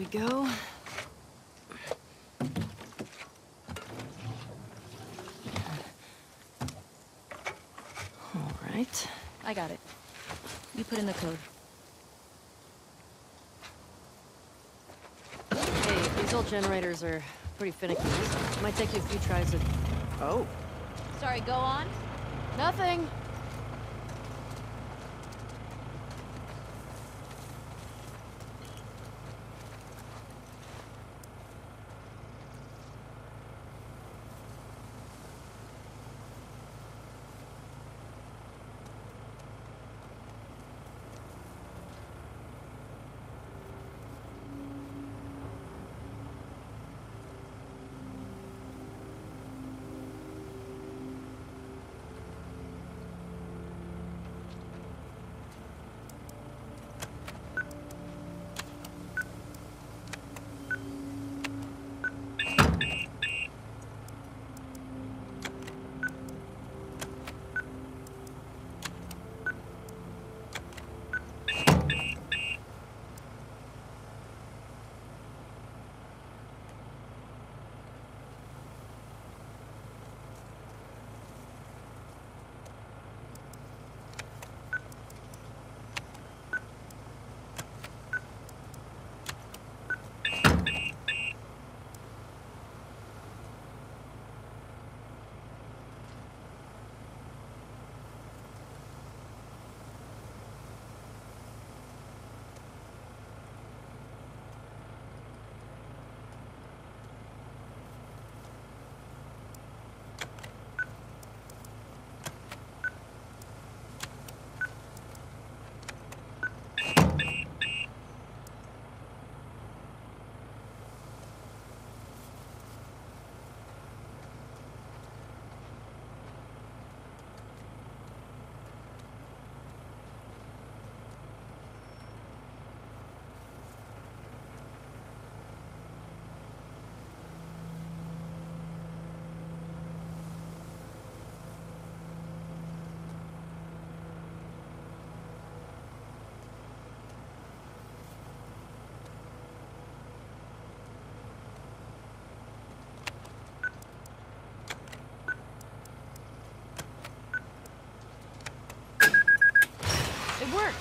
we go. All right. I got it. You put in the code. Hey, these old generators are pretty finicky. It might take you a few tries to... Oh. Sorry, go on. Nothing. It worked!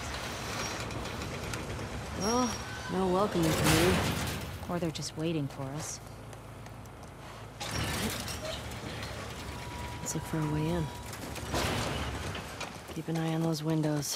Well, no welcoming for me. Or they're just waiting for us. Let's look for a way in. Keep an eye on those windows.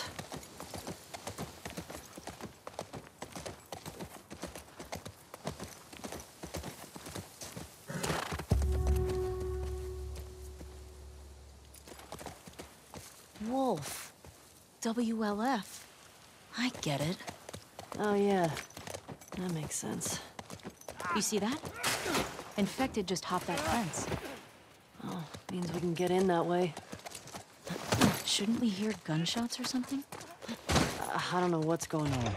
Wolf. WLF. I get it. Oh yeah, that makes sense. You see that? Infected just hopped that fence. Oh, means we can get in that way. Shouldn't we hear gunshots or something? I don't know what's going on.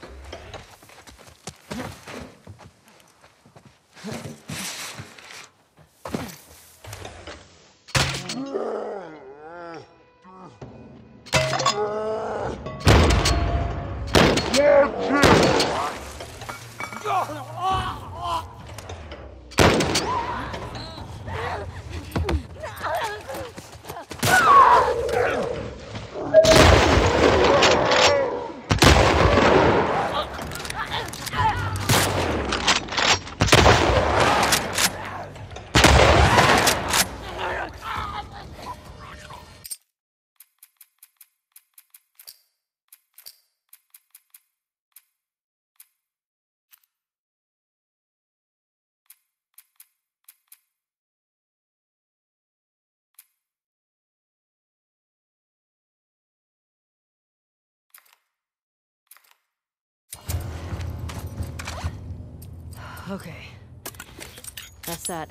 Okay. That's that.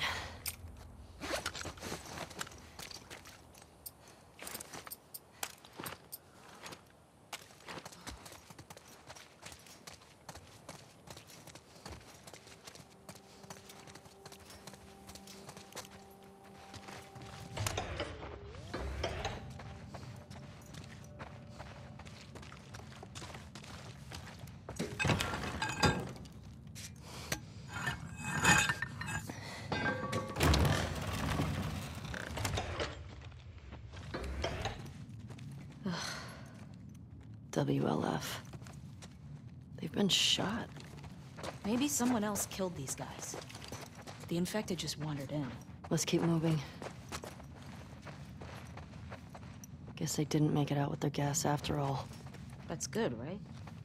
WLF. They've been shot. Maybe someone else killed these guys. The infected just wandered in. Let's keep moving. Guess they didn't make it out with their gas after all. That's good, right?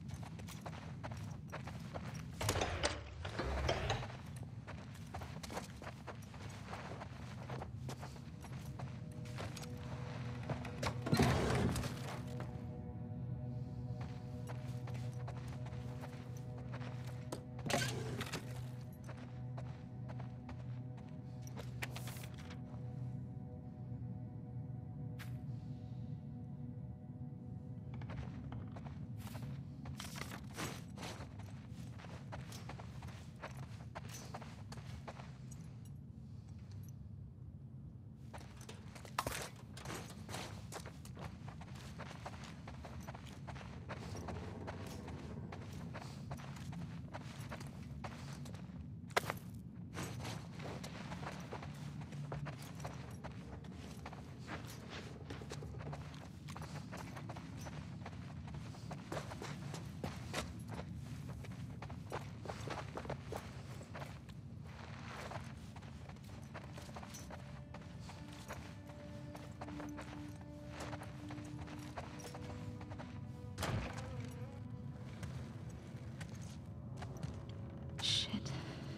Shit.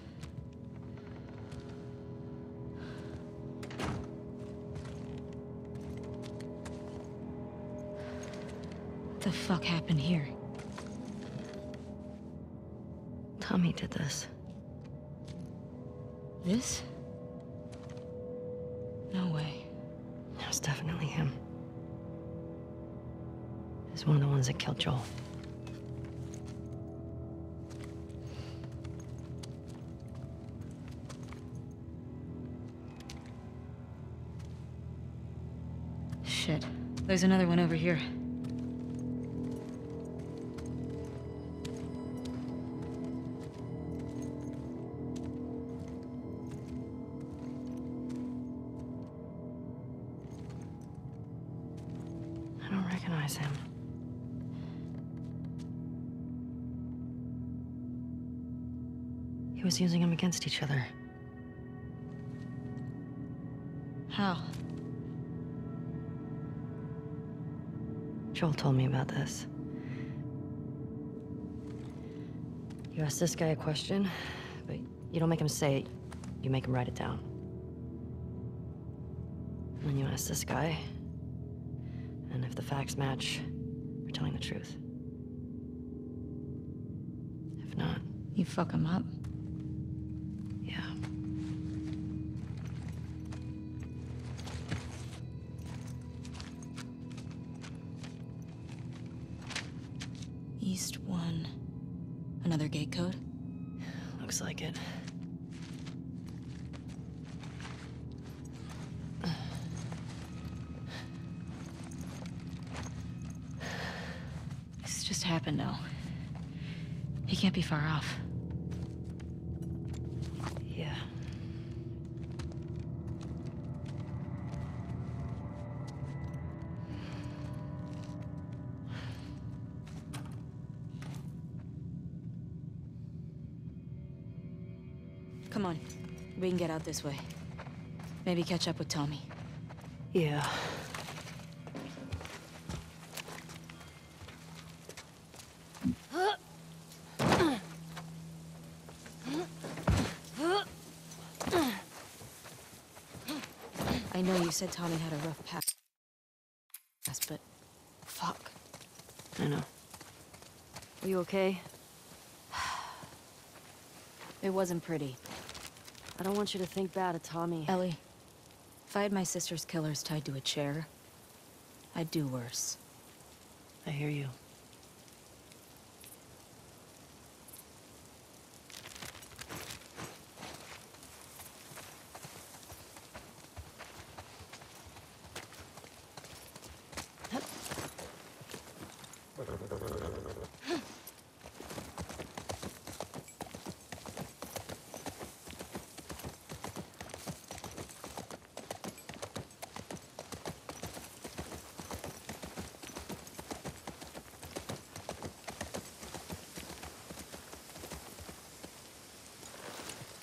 What the fuck happened here? Tommy did this. This? No way. It was definitely him. He's one of the ones that killed Joel. Shit. There's another one over here. I don't recognize him. He was using them against each other. How? Joel told me about this. You ask this guy a question, but you don't make him say it. You make him write it down. And then you ask this guy, and if the facts match, you're telling the truth. If not, You fuck him up? yeah. East 1. Another gate code? Looks like it. This just happened now. He can't be far off. Yeah. Come on. We can get out this way. Maybe catch up with Tommy. Yeah. I know you said Tommy had a rough past, but fuck. I know. Are you okay? It wasn't pretty. I don't want you to think bad of Tommy. Ellie, if I had my sister's killers tied to a chair, I'd do worse. I hear you.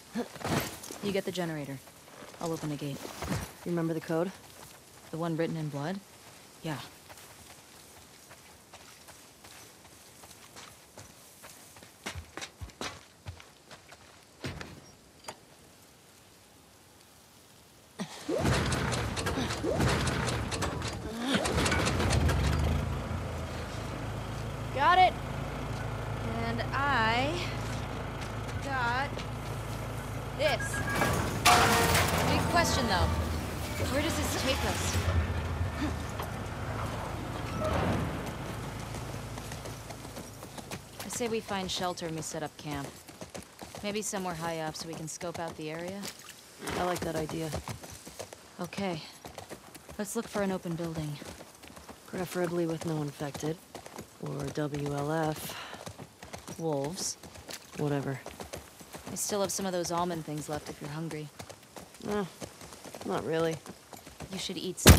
You get the generator. I'll open the gate. You remember the code? The one written in blood? Yeah. Got it! And I got this. Big question, though. Where does this take us? I say we find shelter and we set up camp. Maybe somewhere high up so we can scope out the area. I like that idea. Okay. Let's look for an open building. Preferably with no infected. Or WLF. Wolves. Whatever. I still have some of those almond things left if you're hungry. Not really. You should eat some.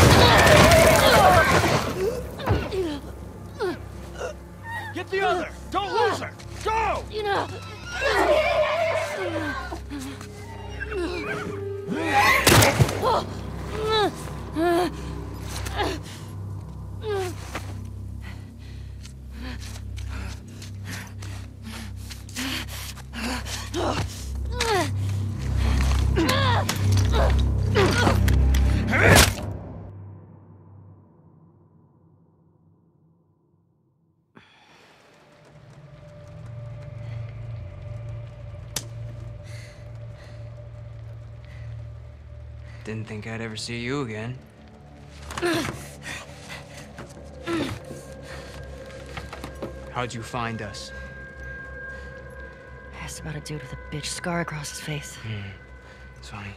Get the other! Don't lose her! Go! Dina! Didn't think I'd ever see you again. How'd you find us? I asked about a dude with a bitch scar across his face. It's funny.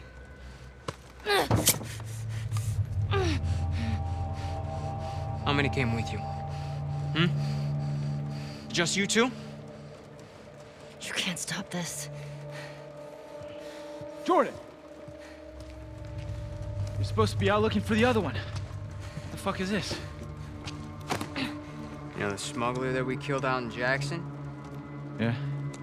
How many came with you? Just you two? You can't stop this. Jordan! You're supposed to be out looking for the other one. The fuck is this? You know the smuggler that we killed out in Jackson? Yeah?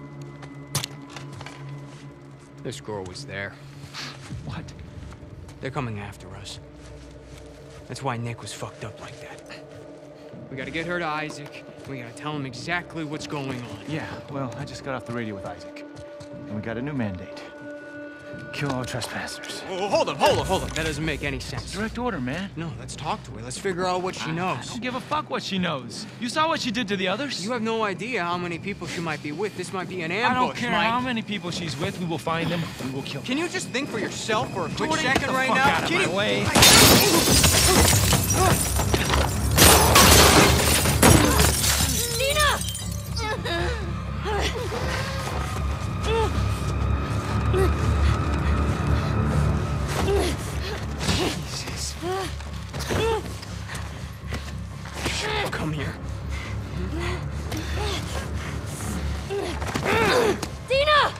This girl was there. What? They're coming after us. That's why Nick was fucked up like that. We gotta get her to Isaac. We gotta tell him exactly what's going on. Yeah, well, I just got off the radio with Isaac. And we got a new mandate. Kill all trespassers. Oh, hold up. That doesn't make any sense. Direct order, man. No, let's talk to her. Let's figure out what she I knows. don't give a fuck what she knows. You saw what she did to the others? You have no idea how many people she might be with. This might be an ambush, I don't care Mike. how many people she's with. We will find them. We will kill them. Can you just think for yourself for a quick Jordan, second get the right fuck now? out of my way. Jesus. Come here. Dina!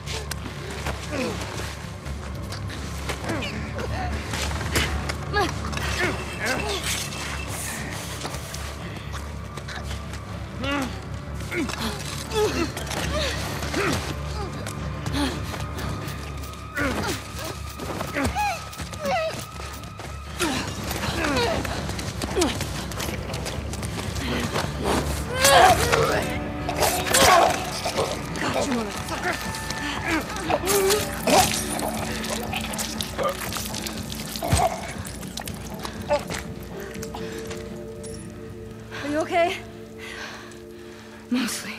Are you okay? Mostly.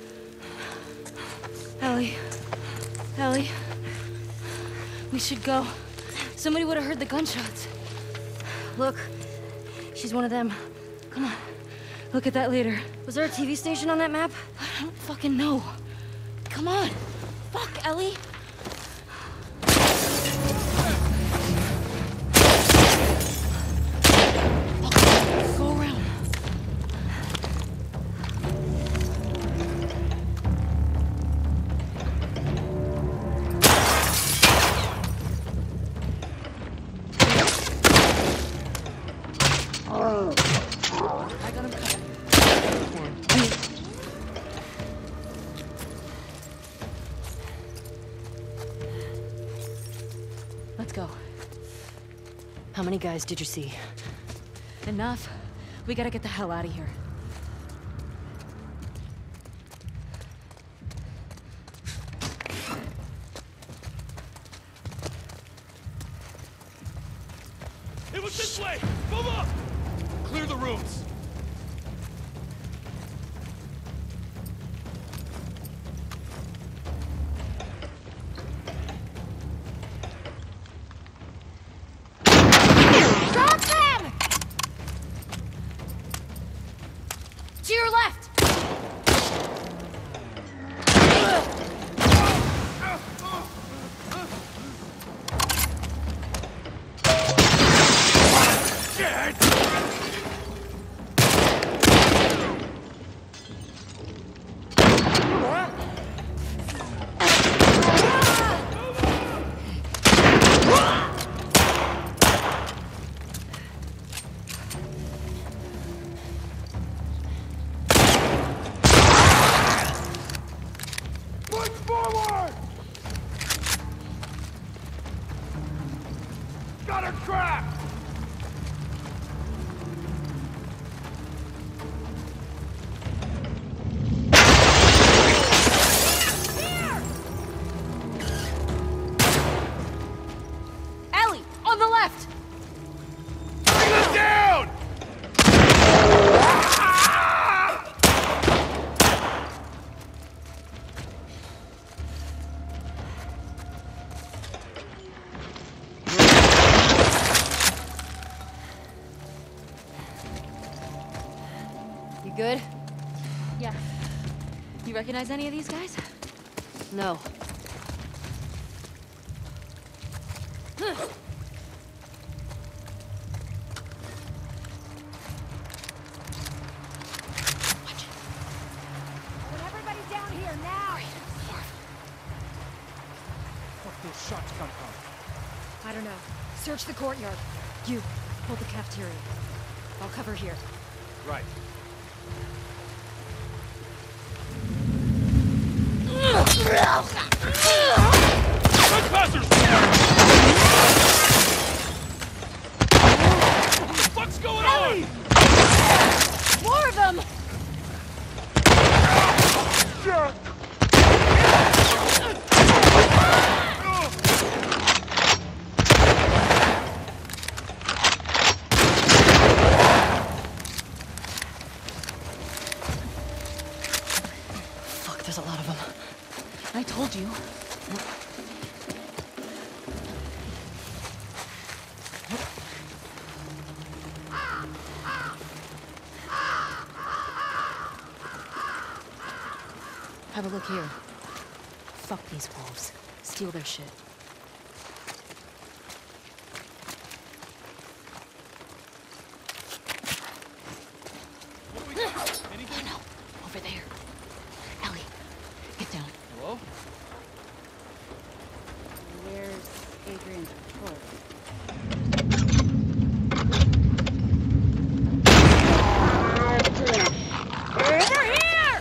Ellie. We should go. Somebody would have heard the gunshots. Look, she's one of them. Come on. Look at that leader. Was there a TV station on that map? I don't fucking know. Come on. Fuck, Ellie. Go around. I got him covered. How many guys did you see? Enough. We gotta get the hell out of here. It was this way! Move up! Clear the rooms! Drop them! To your left! Push forward! Got her trapped! Ellie, on the left! Bring them down! You good? Yeah. You recognize any of these guys? No. Want everybody down here now! Fuck those shots come from? I don't know. Search the courtyard. You, hold the cafeteria. I'll cover here. Right. Trespassers! What's going on? More of them! Fuck, there's a lot of them. I told you. Have a look here. Fuck these wolves. Steal their shit. What we got? Anything? No, over there. Ellie, get down. Hello? Where's Adrian's report? They're here!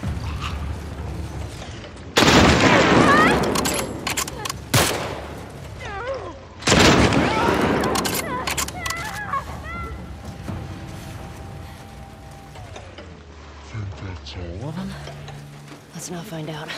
All of them? Let's not find out.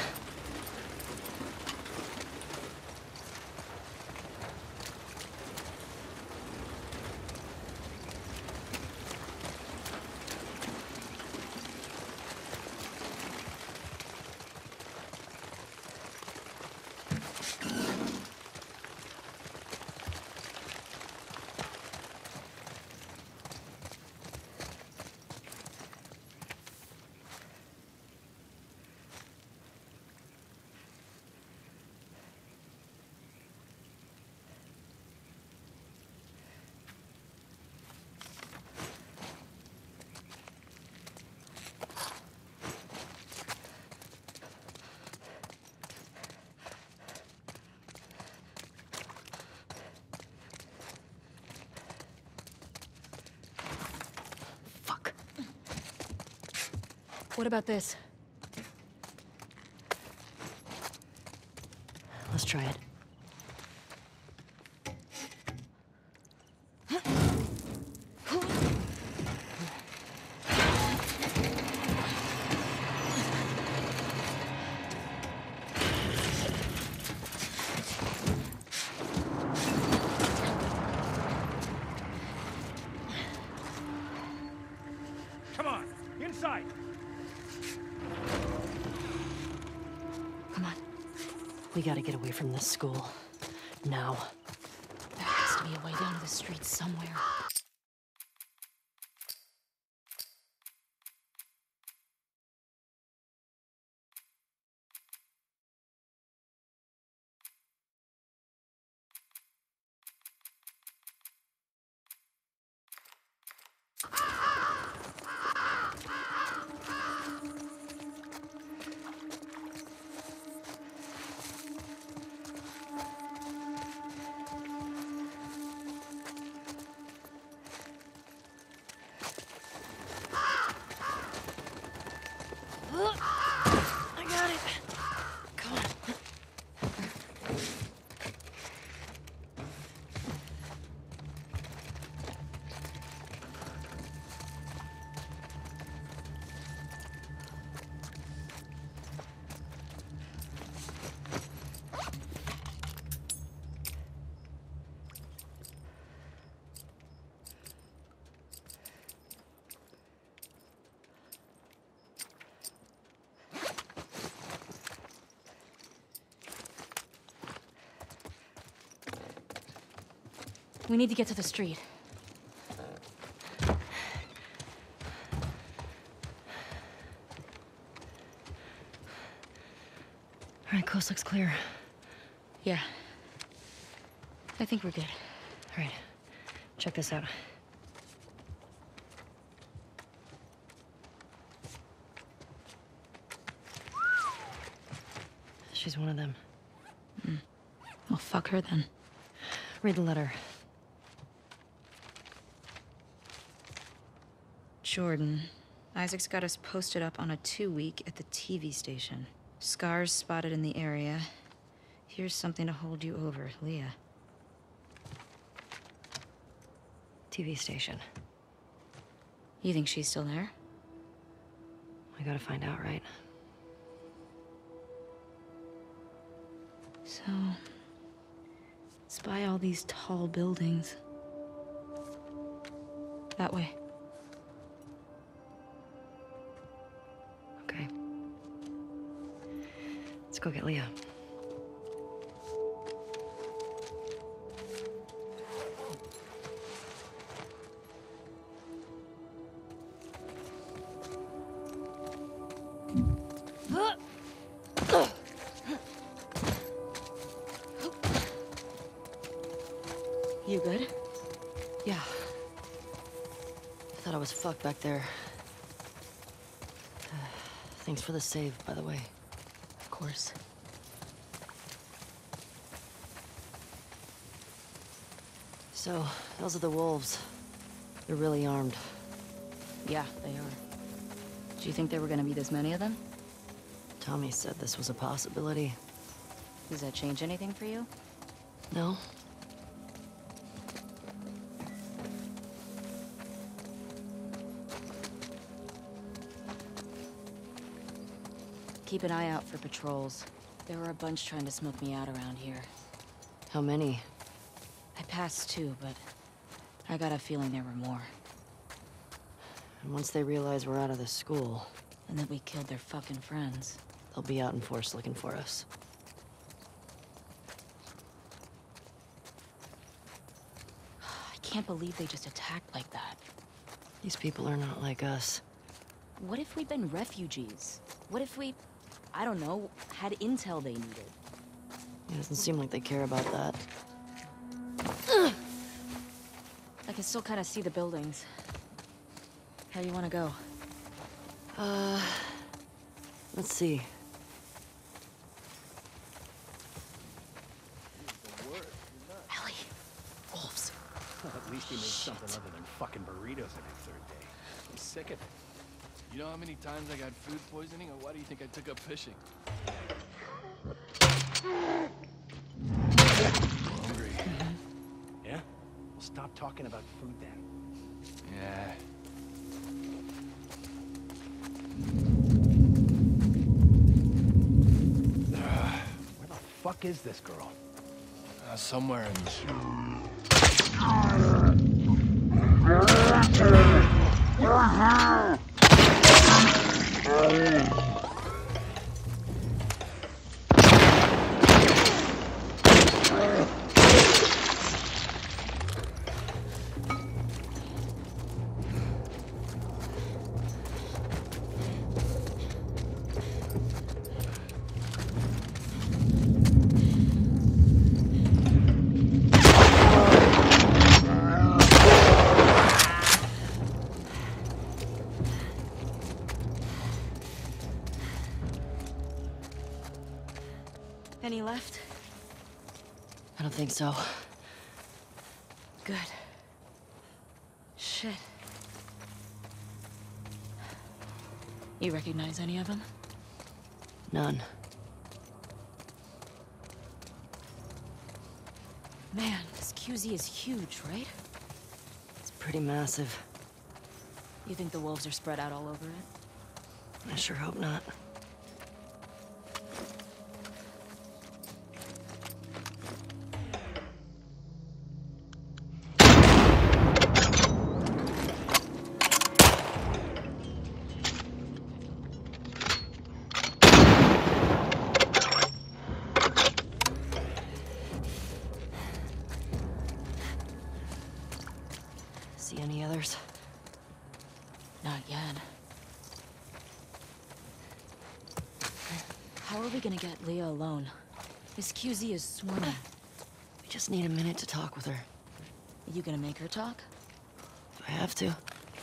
What about this? Let's try it. We gotta get away from this school. Now. There has to be a way down to the street somewhere. I got it. Come on. We need to get to the street. All right, coast looks clear. Yeah. I think we're good. All right, check this out. She's one of them. Well, fuck her then. Read the letter. Jordan. Isaac's got us posted up on a 2-week at the TV station. Scars spotted in the area. Here's something to hold you over, Leah. TV station. You think she's still there? I gotta find out, right? So... spy all these tall buildings. That way. Okay. Let's go get Leah. You good? Yeah. I thought I was fucked back there. Thanks for the save, by the way. Of course. So, those are the wolves. They're really armed. Yeah, they are. Do you think there were gonna be this many of them? Tommy said this was a possibility. Does that change anything for you? No? Keep an eye out for patrols. There were a bunch trying to smoke me out around here. How many? I passed 2, but I got a feeling there were more. And once they realize we're out of the school, And that we killed their fucking friends. they'll be out in force looking for us. I can't believe they just attacked like that. These people are not like us. What if we'd been refugees? What if we, I don't know, had intel they needed? It doesn't seem like they care about that. I can still kind of see the buildings. How do you want to go? Let's see. Ellie! Wolves. At least he made something other than fucking burritos every third day. I'm sick of it. You know how many times I got food poisoning, or why do you think I took up fishing? Hungry. Yeah? Well, stop talking about food then. Yeah. Where the fuck is this girl? Somewhere in... Any left? I don't think so. Good. Shit. You recognize any of them? None. Man, this QZ is huge, right? It's pretty massive. You think the wolves are spread out all over it? I sure hope not. See any others? Not yet. How are we gonna get Leah alone? This QZ is swarming. We just need a minute to talk with her. You gonna make her talk? Do I have to?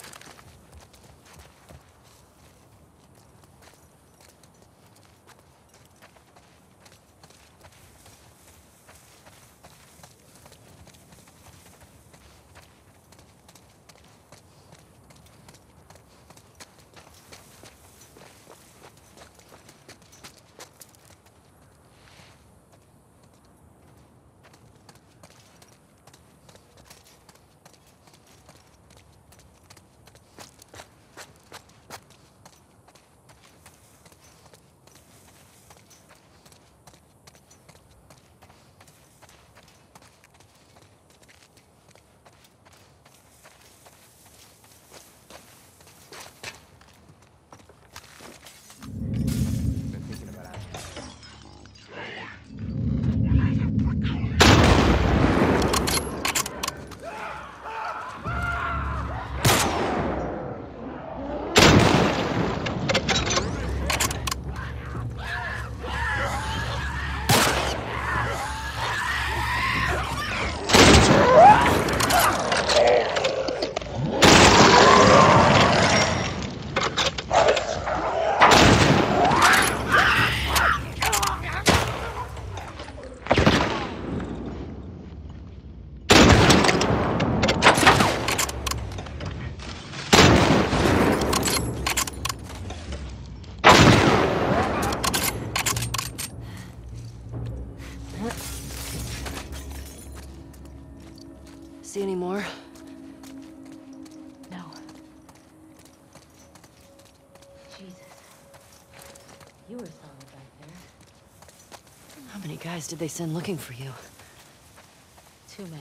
See any more? No. Jesus. You were solid back there. How many guys did they send looking for you? Too many.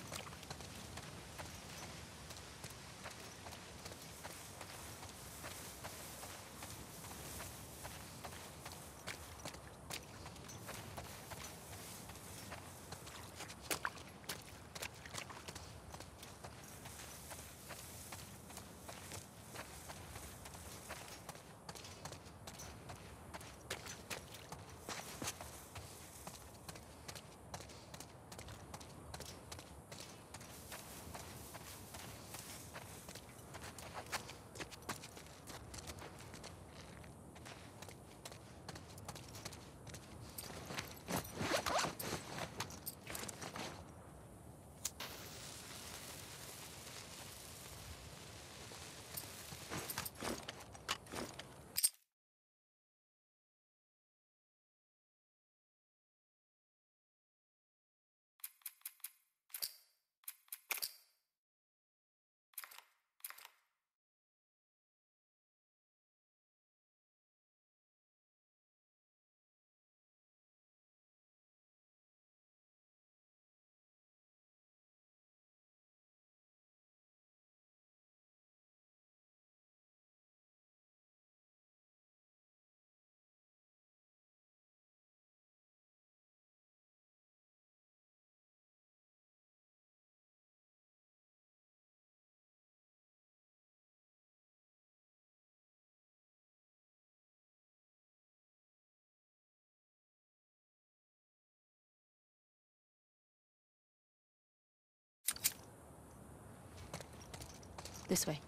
This way.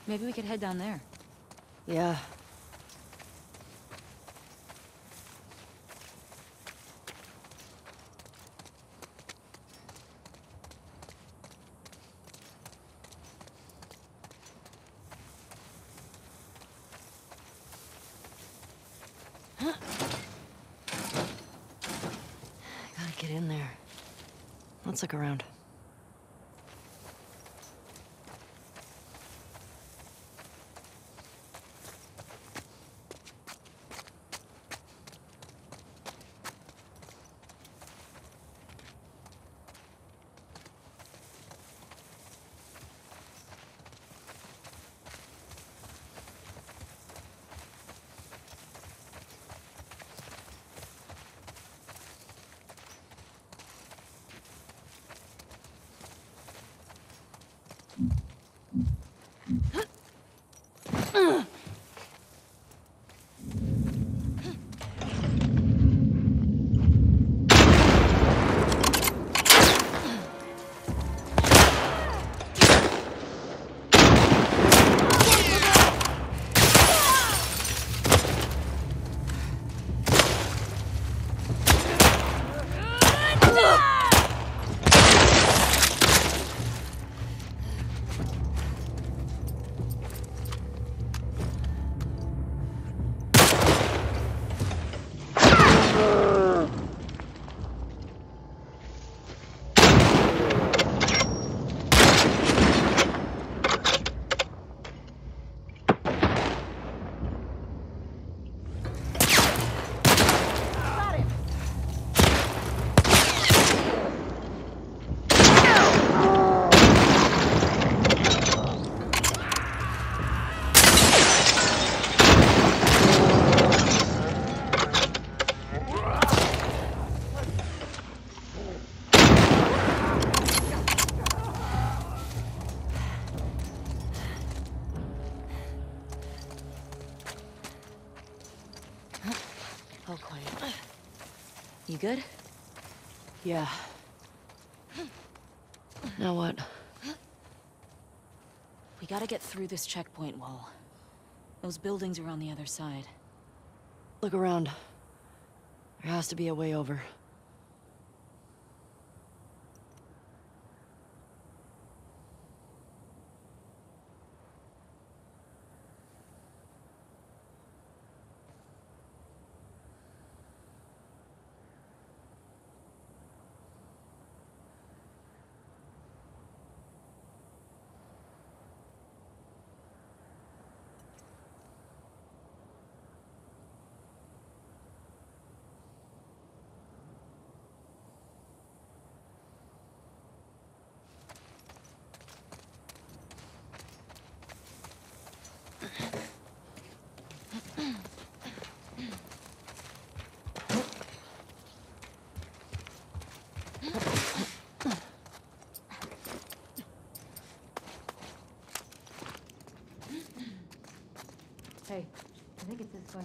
Maybe we could head down there. Yeah. Gotta get in there. Let's look around. All quiet. You good? Yeah. Now what? We gotta get through this checkpoint wall. Those buildings are on the other side. Look around. There has to be a way over. Hey, I think it's this way.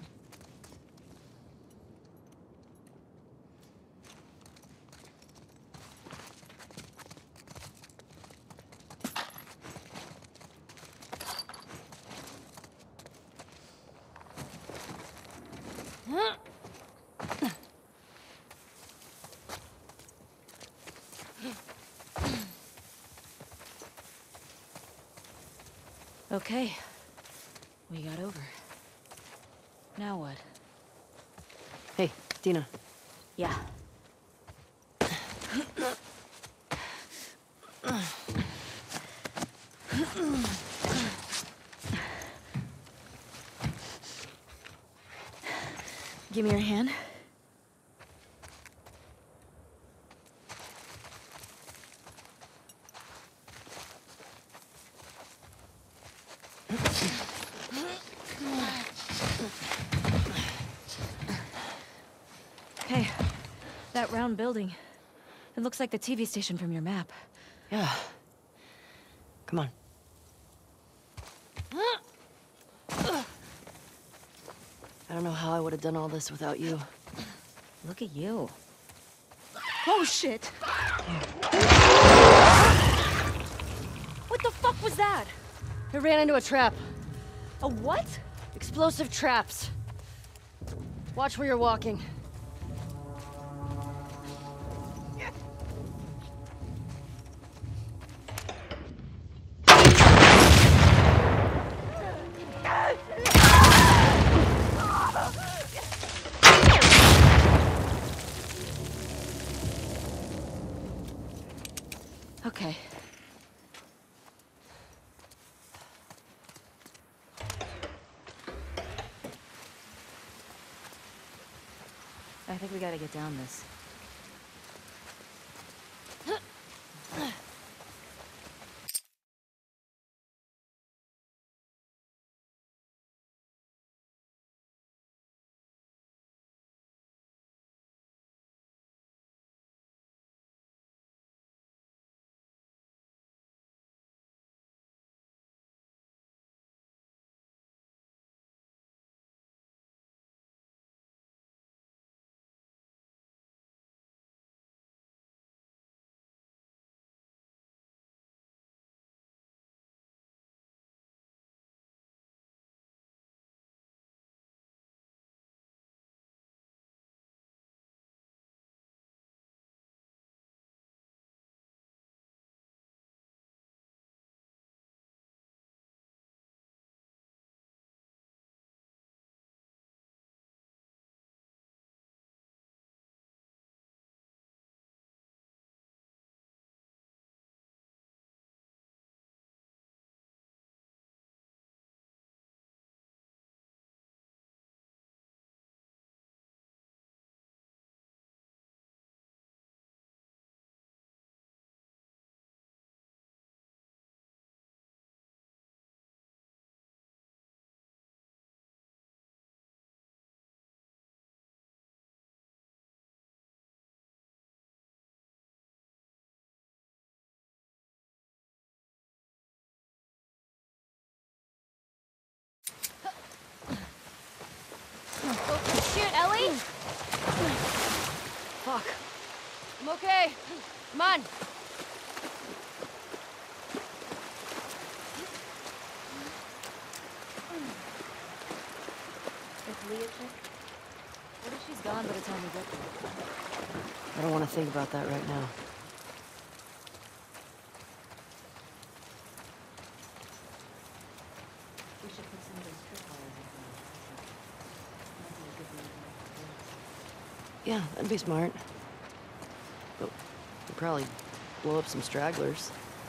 Okay, we got over. Now what? Hey, Dina. Yeah. Give me your hand. Hey, that round building. It looks like the TV station from your map. Yeah. Come on. I don't know how I would have done all this without you. Look at you. Oh, shit! What the fuck was that? I ran into a trap. A what? Explosive traps. Watch where you're walking. Okay. I think we gotta get down this. Oh, shit, Ellie! Fuck. I'm okay. Come on. Is Leah chick? What if she's gone by the time we get there? I don't want to think about that right now. We should put some of those trip wires in. Might be a good way to Yeah, that'd be smart. But we'd probably blow up some stragglers.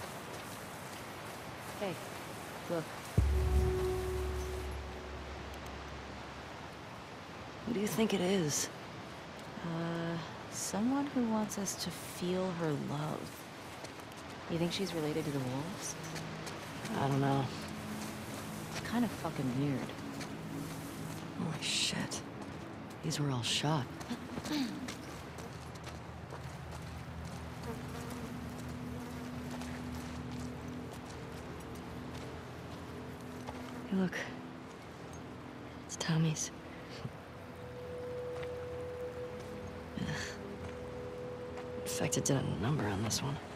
Hey, look. Who do you think it is? Someone who wants us to feel her love. You think she's related to the wolves? I don't know. It's kind of fucking weird. Holy shit. These were all shot. Hey, look. It's Tommy's. Ugh. Infected did a number on this one.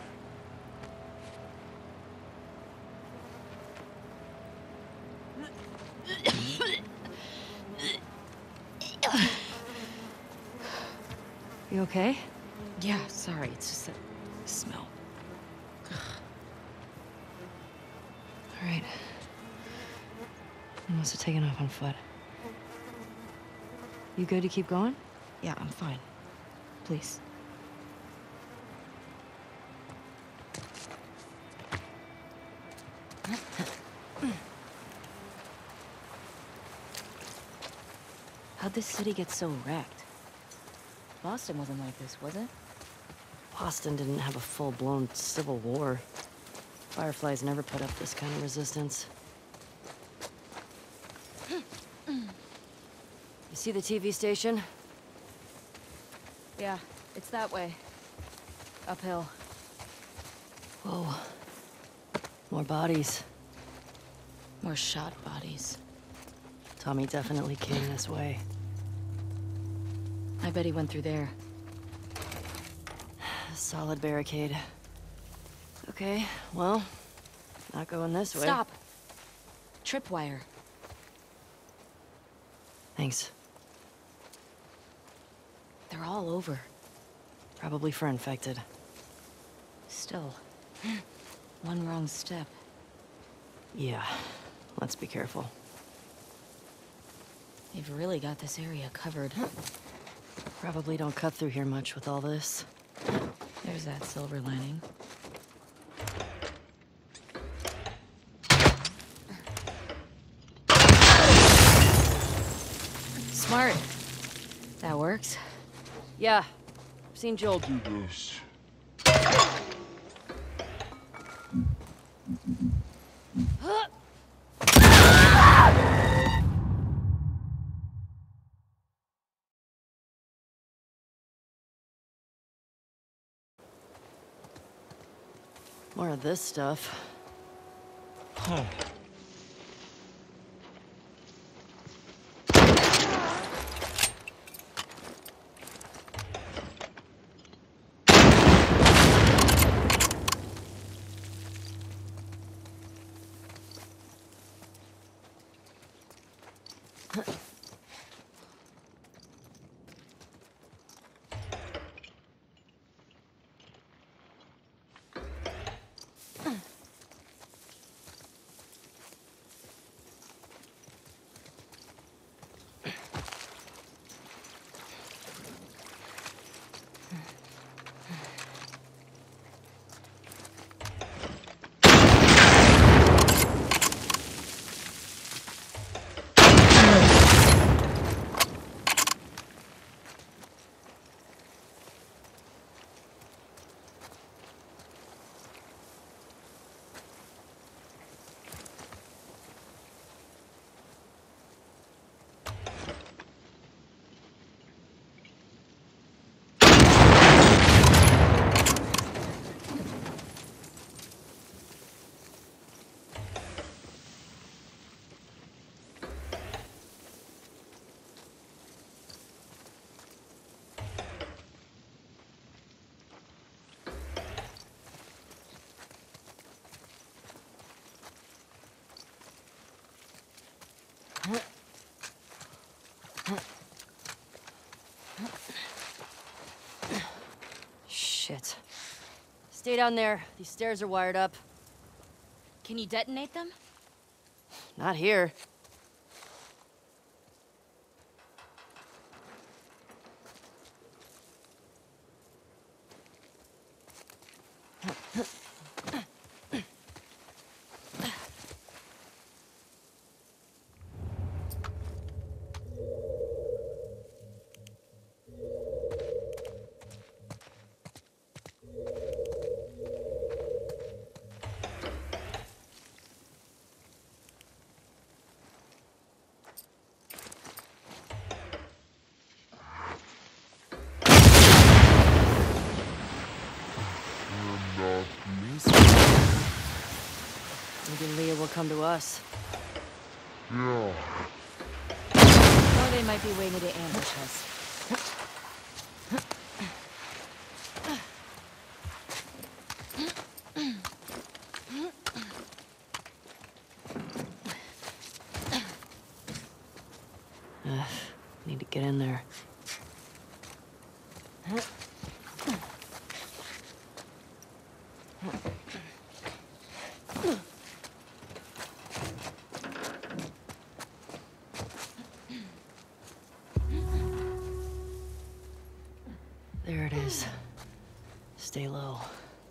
You okay? Yeah, sorry, it's just that smell. All right. You must have taken off on foot. You good to keep going? Yeah, I'm fine. Please. How'd this city get so wrecked? Boston wasn't like this, was it? Boston didn't have a full-blown civil war. Fireflies never put up this kind of resistance. You see the TV station? Yeah, it's that way. Uphill. Whoa. More bodies. More shot bodies. Tommy definitely came this way. I bet he went through there. Solid barricade. Okay, well, not going this way. Stop! Tripwire. Thanks. They're all over. Probably for infected. Still. One wrong step. Yeah. Let's be careful. They've really got this area covered. Probably don't cut through here much with all this. There's that silver lining. Smart. That works. Yeah. I've seen Joel do this. More of this stuff. Huh. Shit. Stay down there. These stairs are wired up. Can you detonate them? Not here. Maybe Leah will come to us. Or they might be waiting to ambush us. Need to get in there. There it is. Stay low.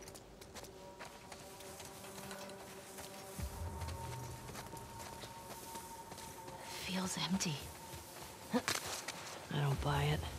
Feels empty. I don't buy it.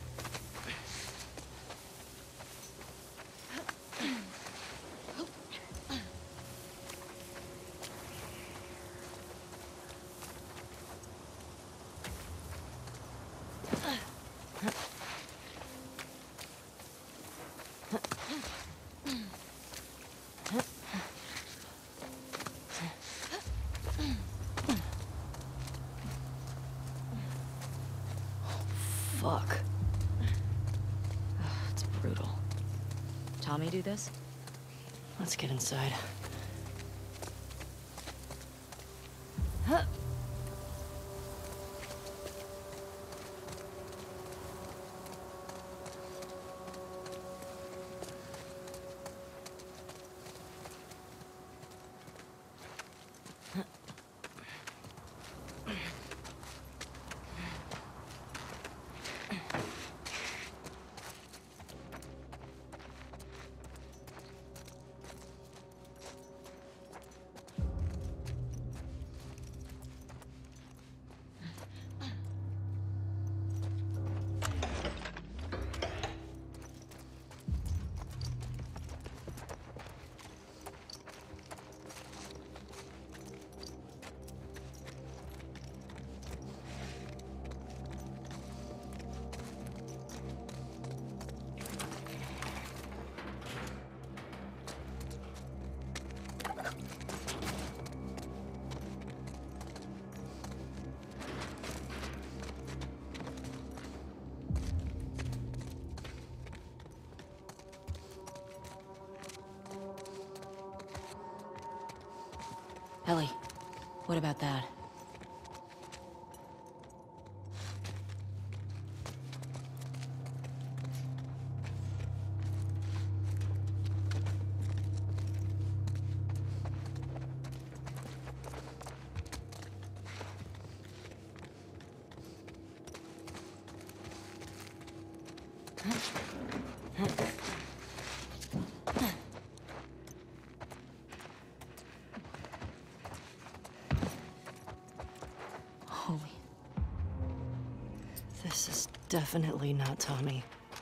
Fuck. It's brutal. Tommy do this? Let's get inside. Ellie, what about that? Holy... This is definitely not Tommy.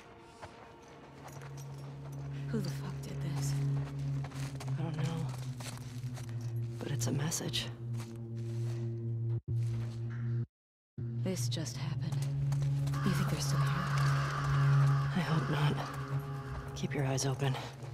Who the fuck did this? I don't know. But it's a message. This just happened. You think they're still here? I hope not. Keep your eyes open.